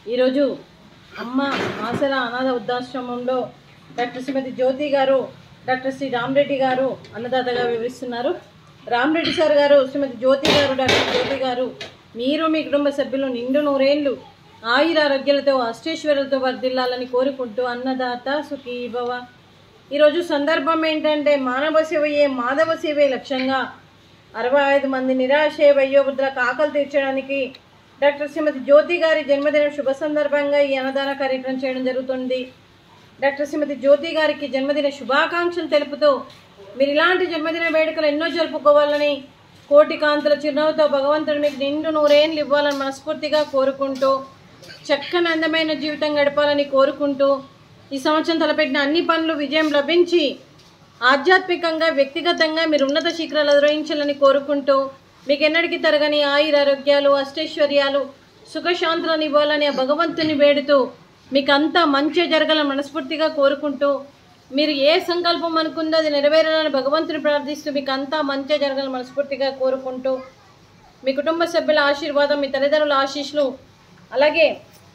ఈరోజు అమ్మ ఆసర అనాథ వృద్ధాశ్రమంలో డాక్టర్ శ్రీమతి జ్యోతి గారు, డాక్టర్ శ్రీ రామరెడ్డి గారు అన్నదాతగా వివరిస్తున్నారు. రామరెడ్డి సార్ గారు, శ్రీమతి జ్యోతి గారు, డాక్టర్ జ్యోతి గారు, మీరు మీ కుటుంబ సభ్యులు నిండు నూరేళ్లు ఆయురారోగ్యాలతో అష్టైశ్వర్యాలతో వర్ధిల్లాలని కోరుకుంటూ అన్నదాత సుఖీ భవ. ఈరోజు సందర్భం ఏంటంటే మానవ సేవయే మాధవ సేవే లక్ష్యంగా 65 మంది నిరాశయ వయోవృద్ధులకు ఆకలి తీర్చడానికి డాక్టర్ శ్రీమతి జ్యోతి గారి జన్మదిన శుభ సందర్భంగా ఈ అన్నదాన కార్యక్రమం చేయడం జరుగుతుంది. డాక్టర్ శ్రీమతి జ్యోతి గారికి జన్మదిన శుభాకాంక్షలు తెలుపుతూ మీరు ఇలాంటి జన్మదిన వేడుకలు ఎన్నో జరుపుకోవాలని, కోటి కాంతుల చిరునవ్వుతో భగవంతుడు మీకు నిండు నూరేళ్ళు ఇవ్వాలని మనస్ఫూర్తిగా కోరుకుంటూ, చక్కని అందమైన జీవితం గడపాలని కోరుకుంటూ, ఈ సంవత్సరం తలపెట్టిన అన్ని పనులు విజయం లభించి ఆధ్యాత్మికంగా వ్యక్తిగతంగా మీరు ఉన్నత శిఖరాలు అధిరోహించాలని కోరుకుంటూ, మీకు ఎన్నటికీ తరగని ఆయురారోగ్యాలు అష్టైశ్వర్యాలు సుఖశాంతులను ఇవ్వాలని ఆ భగవంతుని వేడుతూ మీకు అంతా మంచి జరగాలని మనస్ఫూర్తిగా కోరుకుంటూ, మీరు ఏ సంకల్పం అనుకుందో అది నెరవేరాలని భగవంతుని ప్రార్థిస్తూ మీకు అంతా మంచి జరగాలని మనస్ఫూర్తిగా కోరుకుంటూ, మీ కుటుంబ సభ్యుల ఆశీర్వాదం, మీ తల్లిదండ్రుల ఆశీస్సులు, అలాగే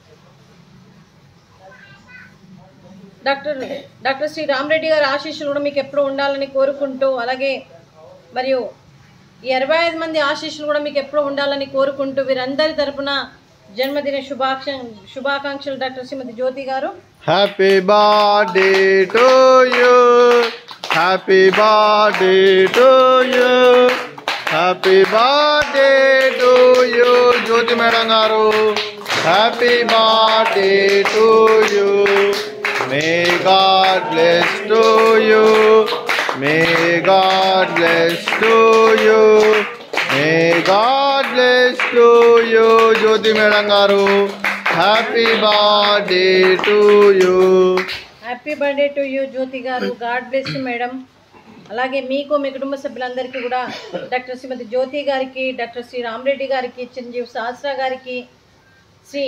డాక్టర్ శ్రీ రామరెడ్డి గారి ఆశీస్సులు కూడా మీకు ఎప్పుడు ఉండాలని కోరుకుంటూ, అలాగే మరియు ఈ 65 మంది ఆశీస్సులు కూడా మీకు ఎప్పుడు ఉండాలని కోరుకుంటూ, వీరందరి తరపున జన్మదిన శుభాకాంక్షలు డాక్టర్ శ్రీమతి జ్యోతి గారు. Happy birthday to you, happy birthday to you, happy birthday to you Jyothi madam గారు. Happy birthday to you. May God bless to you. May God bless to you. May God bless to you Jyothi madam గారు. Happy birthday to you. Happy birthday to you Jyothi గారు. God bless you madam. అలాగే మీకు మీ కుటుంబ సభ్యులందరికీ కూడా doctor Shrimati జ్యోతి గారికి, doctor Shri Rama Reddy గారికి, చిరంజీవి సహస్ర గారికి, శ్రీ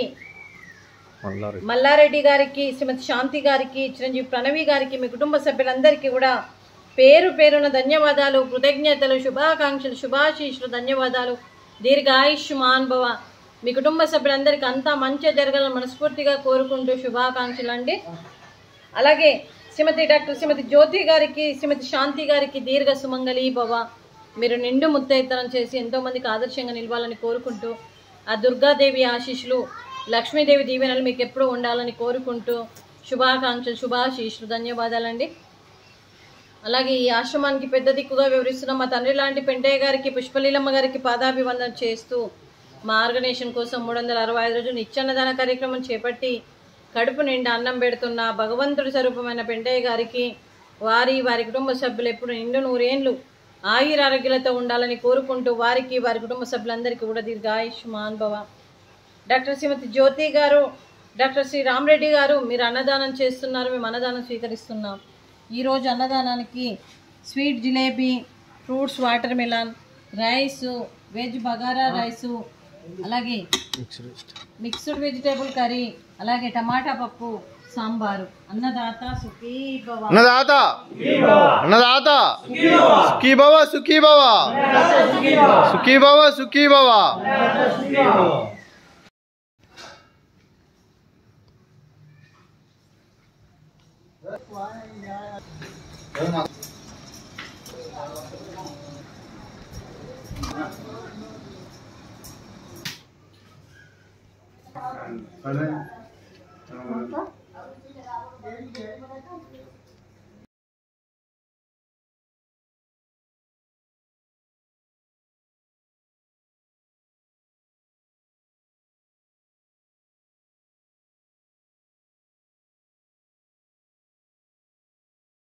మల్లారెడ్డి గారికి, శ్రీమతి శాంతి గారికి, చిరంజీవి ప్రణవి గారికి, మీ కుటుంబ సభ్యులందరికీ కూడా పేరు పేరున ధన్యవాదాలు, కృతజ్ఞతలు, శుభాకాంక్షలు, శుభాశీస్సులు, ధన్యవాదాలు. దీర్ఘాయుష్మాన్ భవ. మీ కుటుంబ సభ్యులందరికీ అంతా మంచిగా జరగాలని మనస్ఫూర్తిగా కోరుకుంటూ శుభాకాంక్షలు అండి. అలాగే డాక్టర్ శ్రీమతి జ్యోతి గారికి, శ్రీమతి శాంతి గారికి దీర్ఘ సుమంగళి భవ. మీరు నిండు ముత్తైతనం చేసి ఎంతోమందికి ఆదర్శంగా నిలవాలని కోరుకుంటూ, ఆ దుర్గాదేవి ఆశీస్సులు, లక్ష్మీదేవి దీవెనలు మీకు ఎప్పుడూ ఉండాలని కోరుకుంటూ శుభాకాంక్షలు, శుభాశీస్సులు, ధన్యవాదాలండి. అలాగే ఈ ఆశ్రమానికి పెద్ద దిక్కుగా వివరిస్తున్న మా తండ్రి లాంటి పెంటయ్య గారికి, పుష్పలీలమ్మ గారికి పాదాభివందన చేస్తూ మా ఆర్గనైజేషన్ కోసం 365 రోజులు నిత్యాన్నదాన కార్యక్రమం చేపట్టి కడుపు నిండా అన్నం పెడుతున్న భగవంతుడి స్వరూపమైన పెంటయ్య గారికి, వారి కుటుంబ సభ్యులు ఎప్పుడు నిండు నూరేళ్లు ఆయురారోగ్యాలతో ఉండాలని కోరుకుంటూ, వారికి వారి కుటుంబ సభ్యులందరికీ కూడా దీర్ఘాయుష్మాన్ భవ. డాక్టర్ శ్రీమతి జ్యోతి గారు, డాక్టర్ శ్రీ రామరెడ్డి గారు, మీరు అన్నదానం చేస్తున్నారు, మేము అన్నదానం స్వీకరిస్తున్నాం. ఈరోజు అన్నదానానికి sweet jalebi, fruits watermelon, rice, veg bagara rice, అలాగే మిక్స్డ్ వెజిటేబుల్ కర్రీ, అలాగే టమాటా పప్పు, సాంబారు. అన్నదాత సుఖీ భవ. అన్నదాత అన్నదాత సుఖీ భవ, సుఖీ భవ, సుఖీ భవ, సుఖీ భవ.